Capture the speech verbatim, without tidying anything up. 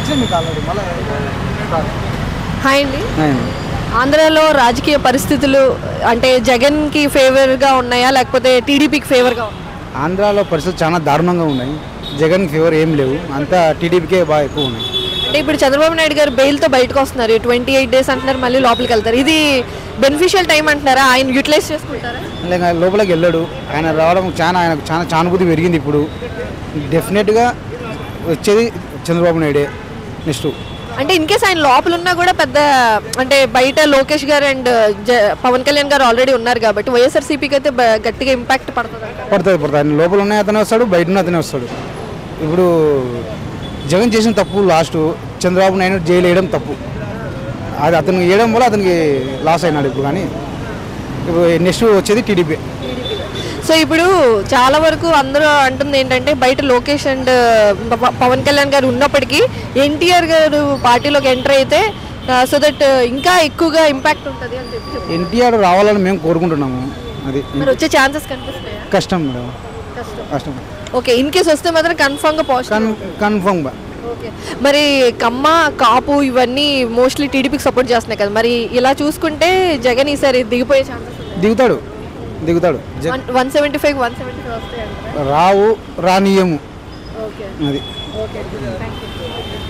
Hi అండి. ఆంధ్రాలో రాజకీయ పరిస్థితులు అంటే జగన్కి ఫేవర్గా ఉన్నాయా లేకపోతే టీడీపీకి ఫేవర్గా ఉన్నాయా? ఆంధ్రాలో పరిస్థితులు చాలా దారుణంగా ఉన్నాయి. జగన్ ఫేవర్ ఏం లేవు, అంతా టీడీపీకే బాగా ఎక్కువ ఉన్నాయి. అంటే ఇప్పుడు చంద్రబాబు నాయుడు గారు బెయిల్తో బయటకు వస్తున్నారు, ట్వంటీ ఎయిట్ డేస్ అంటున్నారు, మళ్ళీ లోపలికి వెళ్తారు. ఇది బెనిఫిషియల్ టైం అంటున్నారా? ఆయన యూటిలైజ్ చేసుకుంటారా? లేక లోపలికి వెళ్ళాడు, ఆయన రావడం చాలా ఆయనకు చాలా సానుభూతి పెరిగింది. ఇప్పుడు డెఫినెట్గా వచ్చేది చంద్రబాబు నాయుడే నెక్స్ట్. అంటే ఇన్ కేస్ ఆయన లోపల ఉన్నా కూడా పెద్ద అంటే బయట లోకేష్ గారు అండ్ పవన్ కళ్యాణ్ గారు ఆల్రెడీ ఉన్నారు కాబట్టి వైఎస్ఆర్సీపీకి అయితే గట్టిగా ఇంపాక్ట్ పడుతుంది పడుతుంది పడుతుంది ఆయన లోపల ఉన్న అతనే వస్తాడు, బయట ఉన్న అతనే వస్తాడు. ఇప్పుడు జగన్ చేసిన తప్పు లాస్ట్ చంద్రబాబు నాయుడు జైలు వేయడం తప్పు, అది అతను వేయడం వల్ల అతనికి లాస్ అయినాడు. ఇప్పుడు కానీ ఇప్పుడు నెక్స్ట్ వచ్చేది టీడీపీ. సో ఇప్పుడు చాలా వరకు అందరూ అంటుంది ఏంటంటే బయట లోకేష్ అండ్ పవన్ కళ్యాణ్ గారు ఉన్నప్పటికీ ఎన్టీఆర్ గారు పార్టీలోకి ఎంటర్ అయితే సో దట్ ఇంకా ఎక్కువగా ఇంపాక్ట్ ఉంటుంది అని చెప్పి ఎన్టీఆర్ రావాలని మేము కోరుకుంటున్నాము. అది మరి వచ్చే ఛాన్సెస్ కనిపిస్తాయా? కష్టం మేడం, కష్టం కష్టం. ఓకే, ఇన్ కేస్ వస్తే మాత్రం కన్ఫర్మ్గా పాజిటివ్ కన్ఫర్మ్గా. ఓకే, మరి కమ్మ కాపు ఇవన్నీ మోస్ట్లీ టీడీపీకి సపోర్ట్ చేస్తున్నాయి కదా, మరి ఇలా చూసుకుంటే జగన్ ఈసారి దిగిపోయే ఛాన్సెస్ దిగుతాడు దిగుతాడు one seventy five one seventy five వస్తాయి రావు రానియము. ఓకే అది ఓకే థ్యాంక్ యూ.